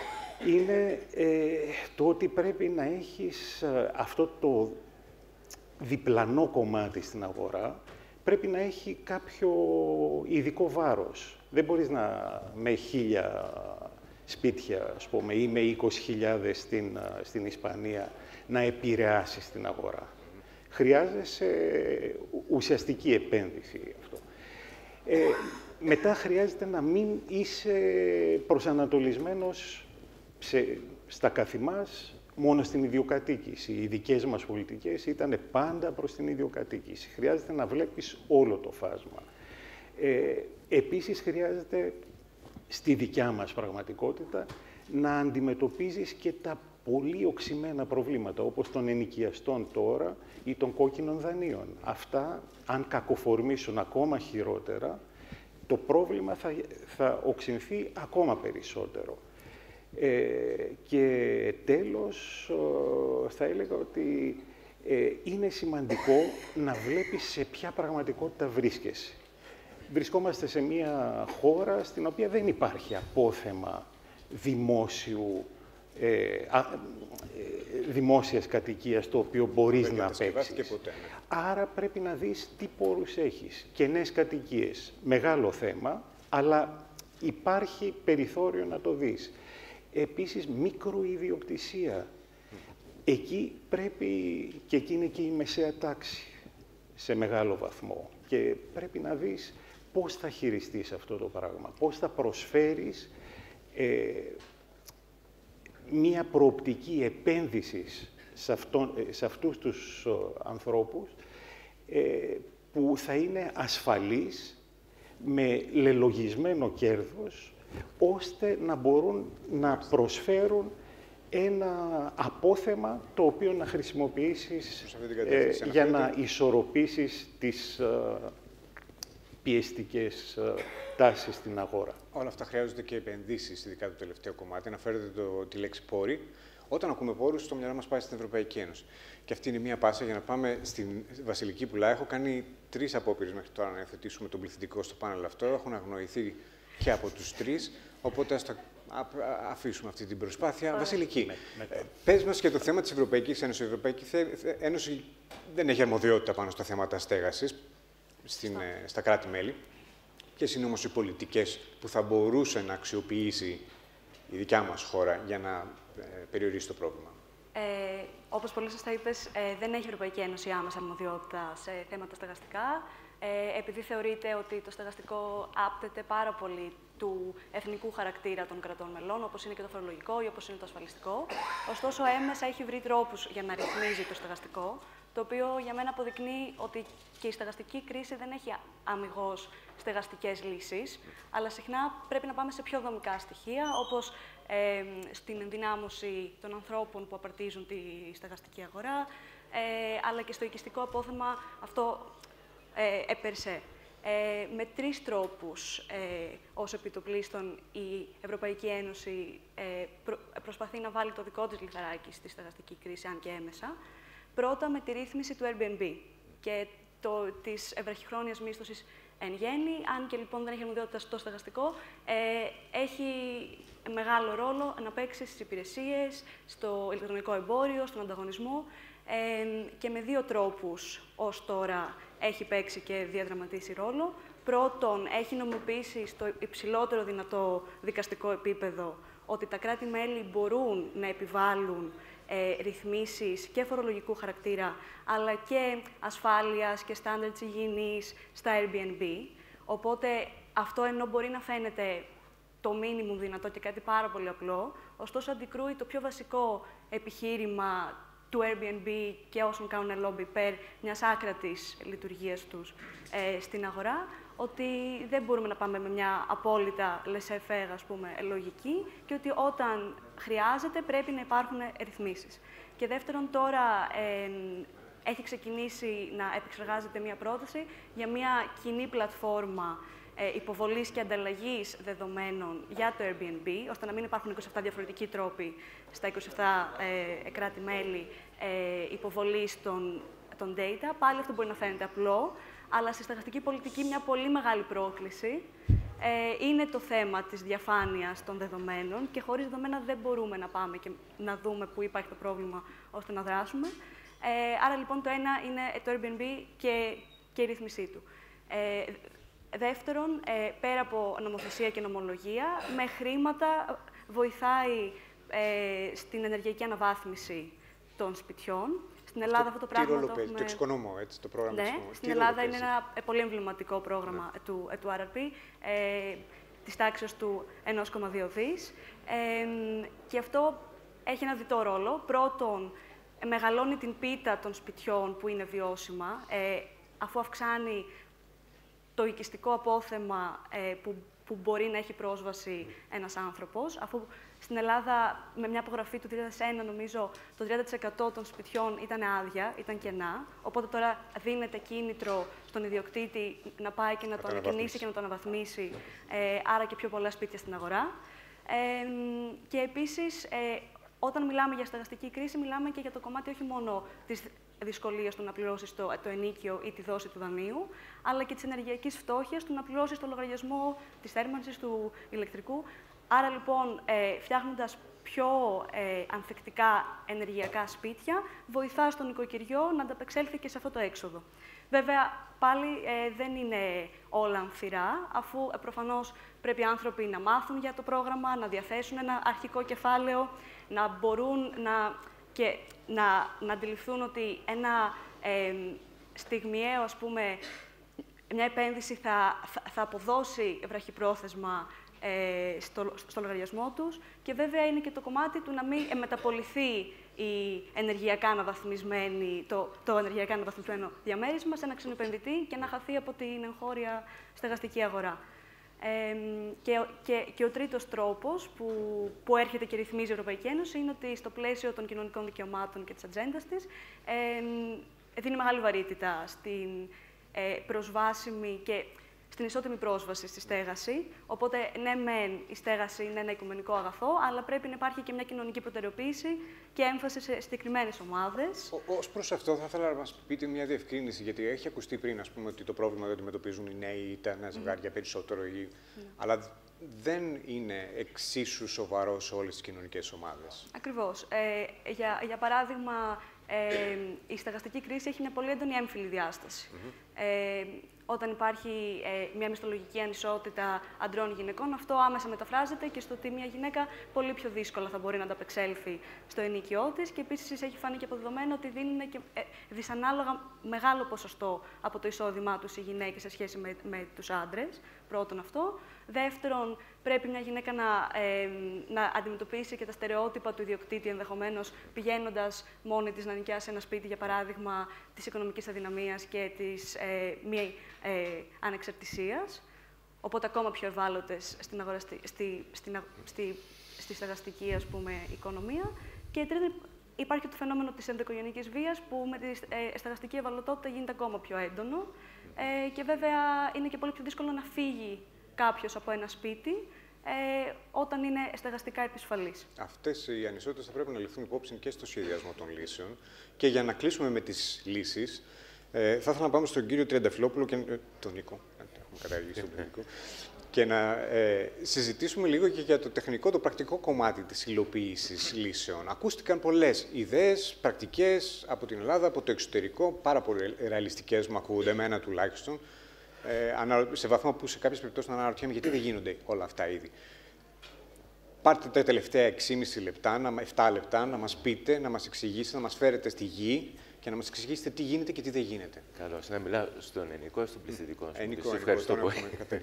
είναι ε, το ότι πρέπει να έχεις ε, αυτό το διπλανό κομμάτι στην αγορά, πρέπει να έχει κάποιο ειδικό βάρος. Δεν μπορείς να με χίλια σπίτια, ας πούμε, ή με είκοσι χιλιάδες στην, στην Ισπανία να επηρεάσεις την αγορά. Χρειάζεσαι ουσιαστική επένδυση αυτό. Ε, μετά χρειάζεται να μην είσαι προσανατολισμένος σε, στα καθημάς μόνο στην ιδιοκατοίκηση. Οι δικές μας πολιτικές ήταν πάντα προς την ιδιοκατοίκηση. Χρειάζεται να βλέπεις όλο το φάσμα. Ε, επίσης, χρειάζεται στη δικιά μας πραγματικότητα να αντιμετωπίζεις και τα πολύ οξυμένα προβλήματα, όπως των ενοικιαστών τώρα ή των κόκκινων δανείων. Αυτά, αν κακοφορμήσουν ακόμα χειρότερα, το πρόβλημα θα, θα οξυνθεί ακόμα περισσότερο. Ε, και τέλος, θα έλεγα ότι ε, είναι σημαντικό να βλέπεις σε ποια πραγματικότητα βρίσκεσαι. Βρισκόμαστε σε μια χώρα στην οποία δεν υπάρχει απόθεμα δημόσιου, ε, α, ε, δημόσιας κατοικίας, το οποίο μπορείς να παίξεις. Και ποτέ, ναι. Άρα πρέπει να δεις τι πόρους έχεις. Καινές κατοικίες, μεγάλο θέμα, αλλά υπάρχει περιθώριο να το δεις. Επίσης, μικροϊδιοκτησία. Εκεί πρέπει, και εκεί είναι και η μεσαία τάξη, σε μεγάλο βαθμό. Και πρέπει να δεις πώς θα χειριστείς αυτό το πράγμα, πώς θα προσφέρεις ε, μία προοπτική επένδυσης σε, αυτόν, σε αυτούς τους ε, ανθρώπους ε, που θα είναι ασφαλής, με λελογισμένο κέρδος, ώστε να μπορούν να προσφέρουν ένα απόθεμα το οποίο να χρησιμοποιήσεις ε, για να ισορροπήσεις τις ε, πιεστικές ε, τάσεις στην αγορά. Όλα αυτά χρειάζονται και επενδύσεις, ειδικά το τελευταίο κομμάτι. Αναφέρετε το, τη λέξη πόροι. Όταν ακούμε πόρους, το μυαλό μας πάει στην Ευρωπαϊκή Ένωση. Και αυτή είναι μία πάσα για να πάμε στην Βασιλική Πουλά. Έχω κάνει τρεις απόπειρες μέχρι τώρα να υιοθετήσουμε τον πληθυντικό στο πάνελ αυτό. Έχουν αγνοηθεί και από τους τρεις. Οπότε ας τα αφήσουμε αυτή την προσπάθεια. Βασιλική, με, με ε, πες μας και το θέμα της Ευρωπαϊκής Ένωσης. Η Ευρωπαϊκή Ένωση δεν έχει αρμοδιότητα πάνω στα θέματα στέγασης στην, ε, στα κράτη-μέλη. Ποιες είναι όμως οι πολιτικές που θα μπορούσε να αξιοποιήσει η δικιά μας χώρα για να ε, περιορίσει το πρόβλημα? Ε, όπως πολύ σωστά είπες, ε, δεν έχει η Ευρωπαϊκή Ένωση άμεσα αρμοδιότητα σε θέματα στεγαστικά, ε, επειδή θεωρείται ότι το στεγαστικό άπτεται πάρα πολύ του εθνικού χαρακτήρα των κρατών μελών, όπως είναι και το φορολογικό ή όπως είναι το ασφαλιστικό. Ωστόσο, έμεσα έχει βρει τρόπους για να ρυθμίζει το στεγαστικό, το οποίο για μένα αποδεικνύει ότι και η στεγαστική κρίση δεν έχει αμιγώς στεγαστικές λύσεις, αλλά συχνά πρέπει να πάμε σε πιο δομικά στοιχεία, όπως ε, στην ενδυνάμωση των ανθρώπων που απαρτίζουν τη στεγαστική αγορά, ε, αλλά και στο οικιστικό απόθεμα αυτό ε, επερσέ. Ε, με τρεις τρόπους, ε, ως επιτοπλίστων, η Ευρωπαϊκή Ένωση ε, προ, προσπαθεί να βάλει το δικό της λιθαράκι στη στεγαστική κρίση, αν και έμεσα. Πρώτα, με τη ρύθμιση του Airbnb και το, της ευραχυχρόνιας μίσθωσης εν γέννη, αν και λοιπόν δεν έχει αρμοδιότητα στο στεγαστικό, ε, έχει μεγάλο ρόλο να παίξει στις υπηρεσίες, στο ηλεκτρονικό εμπόριο, στον ανταγωνισμό ε, και με δύο τρόπους ως τώρα έχει παίξει και διαδραματίσει ρόλο. Πρώτον, έχει νομιμοποιήσει στο υψηλότερο δυνατό δικαστικό επίπεδο ότι τα κράτη-μέλη μπορούν να επιβάλλουν ε, ρυθμίσεις και φορολογικού χαρακτήρα, αλλά και ασφάλειας και στάνταρτς υγιεινής στα Airbnb. Οπότε, αυτό ενώ μπορεί να φαίνεται το μίνιμουμ δυνατό και κάτι πάρα πολύ απλό, ωστόσο αντικρούει το πιο βασικό επιχείρημα του Airbnb και όσων κάνουν lobby υπέρ μιας άκρατης λειτουργίας τους ε, στην αγορά, ότι δεν μπορούμε να πάμε με μια απόλυτα laissez-faire, ας πούμε, λογική και ότι όταν χρειάζεται πρέπει να υπάρχουν ρυθμίσεις. Και δεύτερον, τώρα, ε, έχει ξεκινήσει να επεξεργάζεται μια πρόταση για μια κοινή πλατφόρμα ε, υποβολής και ανταλλαγής δεδομένων για το Airbnb, ώστε να μην υπάρχουν είκοσι επτά διαφορετικοί τρόποι στα είκοσι επτά ε, κράτη-μέλη ε, υποβολής των, των data. Πάλι αυτό μπορεί να φαίνεται απλό, αλλά στη στεγαστική πολιτική μια πολύ μεγάλη πρόκληση ε, είναι το θέμα της διαφάνειας των δεδομένων και χωρίς δεδομένα δεν μπορούμε να πάμε και να δούμε πού υπάρχει το πρόβλημα ώστε να δράσουμε. Ε, άρα, λοιπόν, το ένα είναι το Airbnb και, και η ρύθμισή του. Ε, δεύτερον, ε, πέρα από νομοθεσία και νομολογία, με χρήματα βοηθάει ε, στην ενεργειακή αναβάθμιση των σπιτιών. Στην Ελλάδα αυτό το πράγμα τι ρόλο το παίζει, έχουμε... το εξοικονομώ, έτσι, το πρόγραμμα Ναι, εξοικονομώ. στην Ελλάδα είναι ένα πολύ εμβληματικό πρόγραμμα ναι. του, του αρ αρ πι, ε, της τάξης του ένα κόμμα δύο δις. Ε, και αυτό έχει ένα διτό ρόλο. Πρώτον, μεγαλώνει την πίτα των σπιτιών που είναι βιώσιμα, ε, αφού αυξάνει το οικιστικό απόθεμα ε, που, που μπορεί να έχει πρόσβαση ένας άνθρωπος, αφού στην Ελλάδα, με μια απογραφή του δύο χιλιάδες ένα, νομίζω, το τριάντα τοις εκατό των σπιτιών ήταν άδεια, ήταν κενά. Οπότε τώρα δίνεται κίνητρο στον ιδιοκτήτη να πάει και να το ανακαινήσει και να το αναβαθμίσει, ε, άρα και πιο πολλά σπίτια στην αγορά. Ε, και επίσης, ε, όταν μιλάμε για στεγαστική κρίση, μιλάμε και για το κομμάτι όχι μόνο της δυσκολίας του να πληρώσεις το, το ενίκιο ή τη δόση του δανείου, αλλά και της ενεργειακής φτώχειας του να πληρώσεις το λογαριασμό της θέρμανσης, του ηλεκτρικού. Άρα, λοιπόν, ε, φτιάχνοντας πιο ε, ανθεκτικά ενεργειακά σπίτια, βοηθά στον νοικοκυριό να ανταπεξέλθει και σε αυτό το έξοδο. Βέβαια, πάλι ε, δεν είναι όλα ανθυρά, αφού ε, προφανώς πρέπει οι άνθρωποι να μάθουν για το πρόγραμμα, να διαθέσουν ένα αρχικό κεφάλαιο, να μπορούν να, και να, να αντιληφθούν ότι ένα ε, στιγμιαίο, ας πούμε, μια επένδυση θα, θα, θα αποδώσει βραχυπρόθεσμα ε, στο, στο λογαριασμό τους. Και βέβαια είναι και το κομμάτι του να μην μεταπολιθεί η ενεργειακά αναβαθμισμένη, το, το ενεργειακά αναβαθμισμένο διαμέρισμα σε ένα ξένο επενδυτή και να χαθεί από την εγχώρια στεγαστική αγορά. Ε, και, και, και ο τρίτος τρόπος που, που έρχεται και ρυθμίζει η Ευρωπαϊκή Ένωση είναι ότι στο πλαίσιο των κοινωνικών δικαιωμάτων και της ατζέντας της ε, δίνει μεγάλη βαρύτητα στην ε, προσβάσιμη και στην ισότιμη πρόσβαση στη στέγαση. Οπότε, ναι, μεν η στέγαση είναι ένα οικουμενικό αγαθό, αλλά πρέπει να υπάρχει και μια κοινωνική προτεραιοποίηση και έμφαση σε συγκεκριμένες ομάδες. Ως προς αυτό, θα ήθελα να μας πείτε μια διευκρίνηση, γιατί έχει ακουστεί πριν, ας πούμε, ότι το πρόβλημα το αντιμετωπίζουν οι νέοι ή τα νέα ζευγάρια mm. περισσότερο, ή... Mm. αλλά δεν είναι εξίσου σοβαρό σε όλες τις κοινωνικές ομάδες. Ακριβώς. Ε, για, για παράδειγμα, ε, η στεγαστική κρίση έχει μια πολύ έντονη έμφυλη διάσταση. Mm-hmm. ε, Όταν υπάρχει ε, μια μισθολογική ανισότητα αντρών γυναικών, αυτό άμεσα μεταφράζεται και στο ότι μια γυναίκα πολύ πιο δύσκολα θα μπορεί να ανταπεξέλθει στο ενοίκιό της. Και επίσης έχει φανεί και αποδεδομένο ότι δίνουν και ε, δυσανάλογα μεγάλο ποσοστό από το εισόδημά τους οι γυναίκες σε σχέση με, με τους άντρες. Πρώτον αυτό. Δεύτερον, πρέπει μια γυναίκα να, ε, να αντιμετωπίσει και τα στερεότυπα του ιδιοκτήτη, ενδεχομένως πηγαίνοντας μόνη της να νοικιάσει ένα σπίτι, για παράδειγμα, της οικονομικής αδυναμίας και της ε, μη ε, ανεξαρτησίας. Οπότε, ακόμα πιο ευάλωτες στην αγοραστη, στη, στην, στη, στη στεγαστική, ας πούμε, οικονομία. Και τρίτον, υπάρχει το φαινόμενο της ενδοοικογενειακής βίας, που με τη ε, στεγαστική ευαλωτότητα γίνεται ακόμα πιο έντονο. Ε, και βέβαια είναι και πολύ πιο δύσκολο να φύγει κάποιος από ένα σπίτι ε, όταν είναι στεγαστικά επισφαλής. Αυτές οι ανισότητες θα πρέπει να ληφθούν υπόψη και στο σχεδιασμό των λύσεων. Και για να κλείσουμε με τις λύσεις, ε, θα ήθελα να πάμε στον κύριο Τριανταφυλόπουλο και ε, τον Νίκο. Έχουμε καταργήσει τον Νίκο. Και να ε, συζητήσουμε λίγο και για το τεχνικό, το πρακτικό κομμάτι της υλοποίησης λύσεων. Ακούστηκαν πολλές ιδέες, πρακτικές από την Ελλάδα, από το εξωτερικό, πάρα πολύ ρεαλιστικές μου ακούγονται, εμένα τουλάχιστον, ε, σε βαθμό που σε κάποιες περιπτώσεις να αναρωτιέμαι γιατί δεν γίνονται όλα αυτά ήδη. Πάρτε τα τελευταία έξι και μισό λεπτά, επτά λεπτά, να μας πείτε, να μας εξηγήσετε, να μας φέρετε στη γη και να μας εξηγήσετε τι γίνεται και τι δεν γίνεται. Καλώς. Να μιλάω στον ενικό, στον πληθυντικό. Ενικό, σε ευχαριστώ πολύ.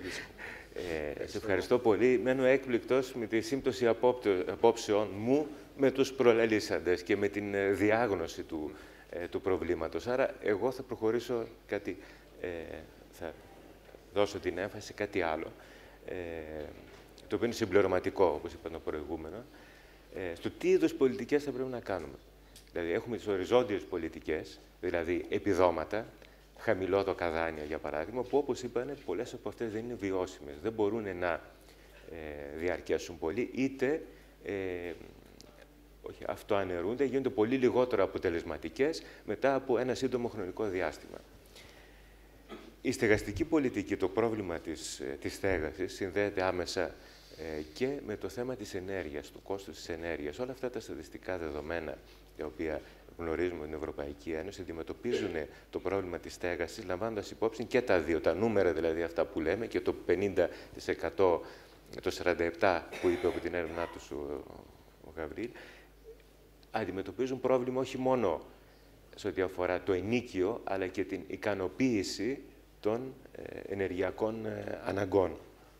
Ε, σε ευχαριστώ πολύ. Μένω έκπληκτος με τη σύμπτωση απόψεων μου με τους προλαλήσαντες και με την διάγνωση του, ε, του προβλήματος. Άρα, εγώ θα προχωρήσω κάτι, ε, θα δώσω την έμφαση σε κάτι άλλο, ε, το οποίο είναι συμπληρωματικό, όπως είπα το προηγούμενο, ε, στο τι είδους πολιτικές θα πρέπει να κάνουμε. Δηλαδή, έχουμε τις οριζόντιες πολιτικές, δηλαδή επιδόματα, χαμηλότοκα δάνεια, για παράδειγμα, που, όπως είπανε, πολλές από αυτές δεν είναι βιώσιμες. Δεν μπορούν να ε, διαρκέσουν πολύ, είτε ε, όχι, αυτοαναιρούνται, γίνονται πολύ λιγότερο αποτελεσματικές μετά από ένα σύντομο χρονικό διάστημα. Η στεγαστική πολιτική, το πρόβλημα της, της στέγασης, συνδέεται άμεσα ε, και με το θέμα της ενέργειας, του κόστους της ενέργειας. Όλα αυτά τα στατιστικά δεδομένα, τα οποία γνωρίζουμε την Ευρωπαϊκή Ένωση, αντιμετωπίζουν το πρόβλημα της στέγασης, λαμβάνοντας υπόψη και τα δύο, τα νούμερα δηλαδή αυτά που λέμε, και το πενήντα τοις εκατό, το σαράντα επτά τοις εκατό που είπε από την έρευνά του ο, ο Γαβρίλ, αντιμετωπίζουν πρόβλημα όχι μόνο σε ό,τι αφορά το ενοίκιο, αλλά και την ικανοποίηση των ε, ενεργειακών ε, αναγκών.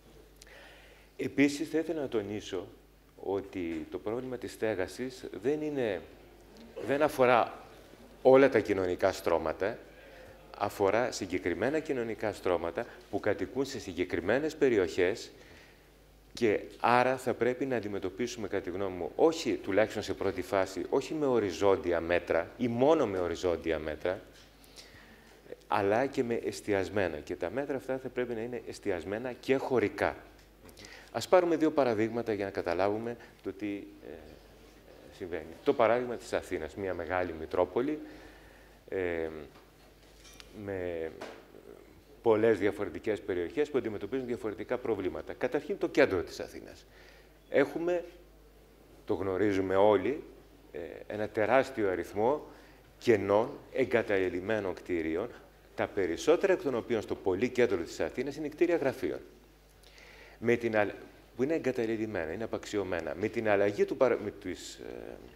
Επίσης, θα ήθελα να τονίσω ότι το πρόβλημα της στέγασης δεν, είναι, δεν αφορά όλα τα κοινωνικά στρώματα, αφορά συγκεκριμένα κοινωνικά στρώματα που κατοικούν σε συγκεκριμένες περιοχές και άρα θα πρέπει να αντιμετωπίσουμε, κατά τη γνώμη μου, όχι τουλάχιστον σε πρώτη φάση, όχι με οριζόντια μέτρα ή μόνο με οριζόντια μέτρα, αλλά και με εστιασμένα. Και τα μέτρα αυτά θα πρέπει να είναι εστιασμένα και χωρικά. Ας πάρουμε δύο παραδείγματα για να καταλάβουμε το τι ε, συμβαίνει. Το παράδειγμα της Αθήνας, μια μεγάλη μητρόπολη, ε, με πολλές διαφορετικές περιοχές που αντιμετωπίζουν διαφορετικά προβλήματα. Καταρχήν το κέντρο της Αθήνας. Έχουμε, το γνωρίζουμε όλοι, ένα τεράστιο αριθμό κενών εγκαταλελειμμένων κτίριων, τα περισσότερα εκ των οποίων στο πολύ κέντρο της Αθήνας είναι κτίρια γραφείων, με την, που είναι εγκαταλελειμμένα, είναι απαξιωμένα. Με την αλλαγή του, με τις, ε,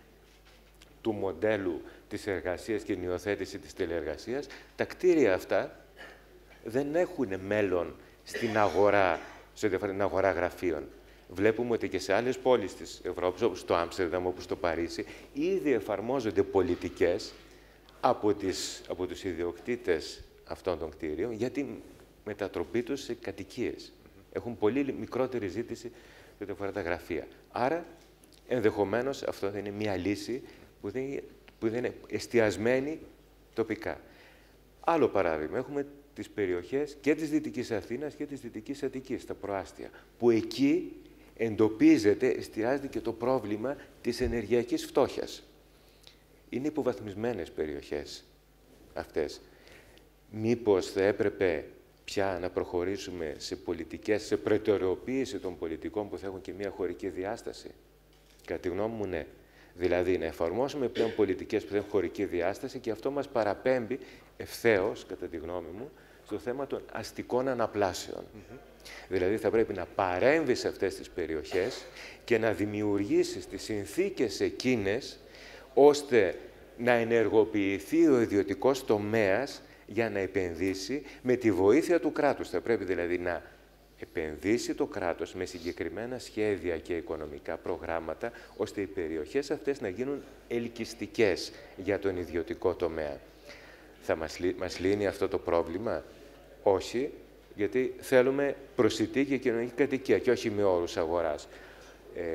του μοντέλου της εργασίας και την υιοθέτηση της τηλεεργασίας, τα κτίρια αυτά δεν έχουν μέλλον στην αγορά, σε την αγορά γραφείων. Βλέπουμε ότι και σε άλλες πόλεις της Ευρώπης, όπως το Άμστερνταμ, όπως το Παρίσι, ήδη εφαρμόζονται πολιτικές από, τις, από τους ιδιοκτήτες αυτών των κτίριων για τη μετατροπή τους σε κατοικίες. Έχουν πολύ μικρότερη ζήτηση σε ό,τι αφορά τα γραφεία. Άρα, ενδεχομένως, αυτό θα είναι μια λύση που δεν, που δεν είναι εστιασμένη τοπικά. Άλλο παράδειγμα, έχουμε τις περιοχές και της Δυτικής Αθήνας και της Δυτικής Αττικής, τα προάστια, που εκεί εντοπίζεται, εστιάζεται και το πρόβλημα της ενεργειακής φτώχειας. Είναι υποβαθμισμένες περιοχές αυτές. Μήπως θα έπρεπε πια να προχωρήσουμε σε πολιτικές, σε προτεραιοποίηση των πολιτικών που θα έχουν και μια χωρική διάσταση? Κατά τη γνώμη μου, ναι. Δηλαδή, να εφαρμόσουμε πλέον πολιτικές που θα έχουν χωρική διάσταση και αυτό μας παραπέμπει ευθέως, κατά τη γνώμη μου, στο θέμα των αστικών αναπλάσεων. Mm-hmm. Δηλαδή, θα πρέπει να παρέμβει σε αυτές τις περιοχές και να δημιουργήσει τις συνθήκες εκείνες, ώστε να ενεργοποιηθεί ο ιδιωτικός τομέας για να επενδύσει με τη βοήθεια του κράτους. Θα πρέπει δηλαδή να επενδύσει το κράτος με συγκεκριμένα σχέδια και οικονομικά προγράμματα, ώστε οι περιοχές αυτές να γίνουν ελκυστικές για τον ιδιωτικό τομέα. Θα μας, λύ, μας λύνει αυτό το πρόβλημα? Όχι, γιατί θέλουμε προσιτή και κοινωνική κατοικία και όχι με όρους αγοράς. Ε,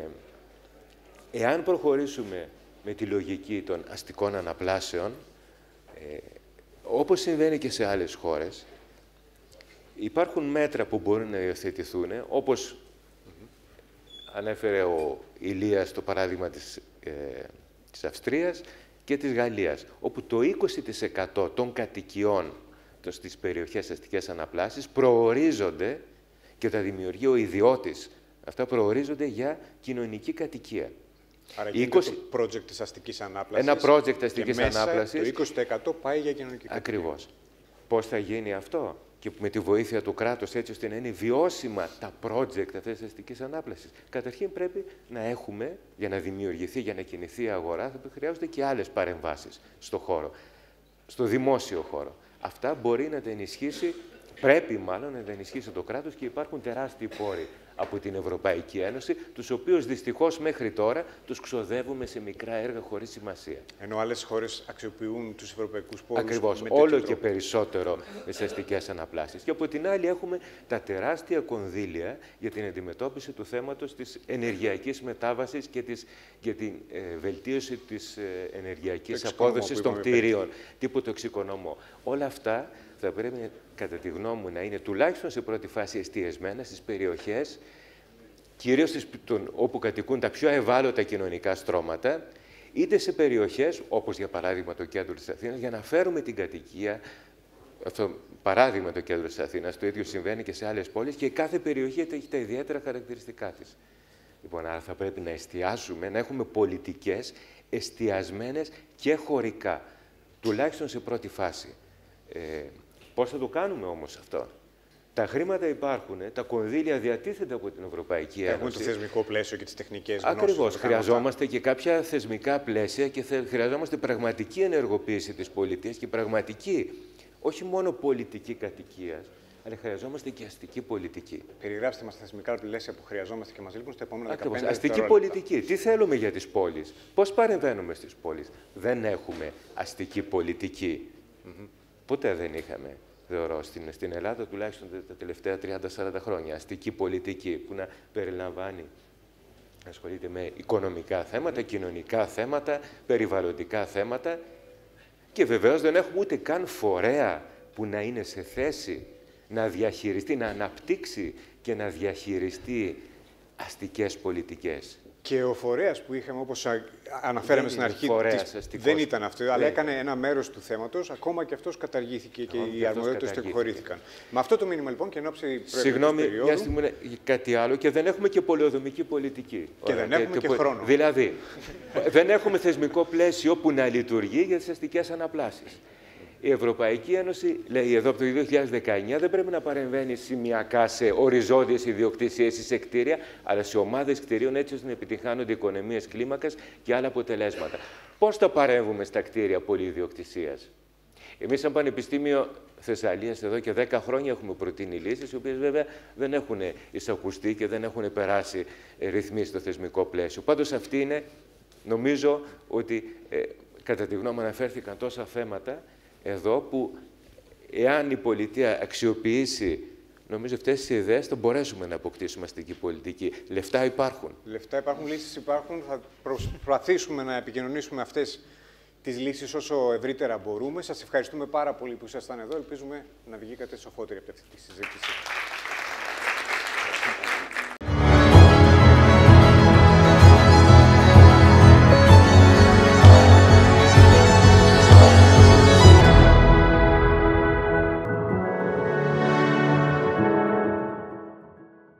εάν προχωρήσουμε με τη λογική των αστικών αναπλάσεων, ε, όπως συμβαίνει και σε άλλες χώρες, υπάρχουν μέτρα που μπορούν να υιοθετηθούν, όπως mm-hmm. ανέφερε ο Ιλίας το παράδειγμα της, ε, της Αυστρίας και της Γαλλίας, όπου το είκοσι τοις εκατό των κατοικιών στις περιοχές αστικές αναπλάσεις προορίζονται και τα δημιουργεί ο ιδιώτης. Αυτά προορίζονται για κοινωνική κατοικία. Άρα γίνεται είκοσι... το project της αστικής ανάπλασης. Ένα project αστικής και μέσα ανάπλασης. Το είκοσι τοις εκατό πάει για κοινωνική κατοικία. Ακριβώς. Πώς θα γίνει αυτό? Και με τη βοήθεια του κράτους, έτσι ώστε να είναι βιώσιμα τα project αυτές της αστικής ανάπλασης. Καταρχήν πρέπει να έχουμε, για να δημιουργηθεί, για να κινηθεί η αγορά, θα χρειάζονται και άλλες παρεμβάσεις στο χώρο, στο δημόσιο χώρο. Αυτά μπορεί να τα ενισχύσει πρέπει μάλλον να ενισχύσει το κράτος και υπάρχουν τεράστιοι πόροι από την Ευρωπαϊκή Ένωση, τους οποίους δυστυχώς μέχρι τώρα τους ξοδεύουμε σε μικρά έργα χωρίς σημασία. Ενώ άλλες χώρες αξιοποιούν τους ευρωπαϊκούς πόρους. Ακριβώς, με όλο τρόπο. και περισσότερο σε αστικές αναπλάσεις. Και από την άλλη έχουμε τα τεράστια κονδύλια για την αντιμετώπιση του θέματος της ενεργειακής μετάβασης και, της, και την ε, βελτίωση της ε, ενεργειακής απόδοσης των κτηρίων, τύπου το εξοικονομώ. Όλα αυτά θα πρέπει, κατά τη γνώμη μου, να είναι τουλάχιστον σε πρώτη φάση εστιασμένα στις περιοχές, κυρίως στις, τον, όπου κατοικούν τα πιο ευάλωτα κοινωνικά στρώματα, είτε σε περιοχές, όπως για παράδειγμα το κέντρο της Αθήνας, για να φέρουμε την κατοικία, αυτό παράδειγμα το κέντρο της Αθήνας, το ίδιο συμβαίνει και σε άλλες πόλεις, και κάθε περιοχή έχει τα ιδιαίτερα χαρακτηριστικά της. Λοιπόν, άρα θα πρέπει να εστιάσουμε, να έχουμε πολιτικές εστιασμένες και χωρικά, τουλάχιστον σε πρώτη φάση. Ε, πώς θα το κάνουμε όμως αυτό? Τα χρήματα υπάρχουν, τα κονδύλια διατίθενται από την Ευρωπαϊκή Ένωση. Έχουμε το θεσμικό πλαίσιο και τις τεχνικές γνώσεις. Ακριβώς. Χρειαζόμαστε και κάποια θεσμικά πλαίσια και χρειαζόμαστε πραγματική ενεργοποίηση της πολιτείας και πραγματική, όχι μόνο πολιτική κατοικίας, αλλά χρειαζόμαστε και αστική πολιτική. Περιγράψτε μας τα θεσμικά πλαίσια που χρειαζόμαστε και μας λείπουν στα επόμενα Ακριβώς. δεκαπέντε Αστική πολιτική. Τι θέλουμε για τις πόλεις? Πώς παρεμβαίνουμε στις πόλεις? Δεν έχουμε αστική πολιτική. Mm-hmm. Ποτέ δεν είχαμε, θεωρώ, στην, στην Ελλάδα, τουλάχιστον τα τελευταία τριάντα σαράντα χρόνια. Αστική πολιτική που να περιλαμβάνει, ασχολείται με οικονομικά θέματα, κοινωνικά θέματα, περιβαλλοντικά θέματα, και βεβαίως δεν έχουμε ούτε καν φορέα που να είναι σε θέση να διαχειριστεί, να αναπτύξει και να διαχειριστεί αστικές πολιτικές. Και ο φορέας που είχαμε, όπως αναφέραμε στην αρχή, φορέας, της, δεν ήταν αυτό, δεν. αλλά έκανε ένα μέρος του θέματος, ακόμα και αυτός καταργήθηκε και ακόμα οι αρμοδιότητες του εκχωρήθηκαν. Με αυτό το μήνυμα, λοιπόν, και εν ώψη προεκλογικής Συγγνώμη, περίοδου... μια στιγμή, κάτι άλλο, και δεν έχουμε και πολεοδομική πολιτική. Και Ωραία, δεν έχουμε και, και χρόνο. Δηλαδή, δεν έχουμε θεσμικό πλαίσιο που να λειτουργεί για τις αστικές αναπλάσεις. Η Ευρωπαϊκή Ένωση, λέει εδώ από το δύο χιλιάδες δεκαεννιά, δεν πρέπει να παρεμβαίνει σημειακά σε οριζόντιες ιδιοκτησίες ή σε κτίρια, αλλά σε ομάδες κτιρίων, έτσι ώστε να επιτυγχάνονται οικονομίες κλίμακας και άλλα αποτελέσματα. Πώς θα παρέμβουμε στα κτίρια πολυιδιοκτησίας? Εμείς, σαν Πανεπιστήμιο Θεσσαλίας, εδώ και δέκα χρόνια έχουμε προτείνει λύσεις, οι οποίες βέβαια δεν έχουν εισακουστεί και δεν έχουν περάσει ρυθμίσεις στο θεσμικό πλαίσιο. Πάντως, αυτή είναι, νομίζω ότι, ε, κατά τη γνώμη, αναφέρθηκαν τόσα θέματα εδώ που, εάν η πολιτεία αξιοποιήσει, νομίζω, αυτές τις ιδέες, θα μπορέσουμε να αποκτήσουμε αστική πολιτική. Λεφτά υπάρχουν. Λεφτά υπάρχουν, λύσεις υπάρχουν. Θα προσπαθήσουμε να επικοινωνήσουμε αυτές τις λύσεις όσο ευρύτερα μπορούμε. Σας ευχαριστούμε πάρα πολύ που ήσασταν εδώ. Ελπίζουμε να βγήκατε σοφότεροι από αυτή τη συζήτηση.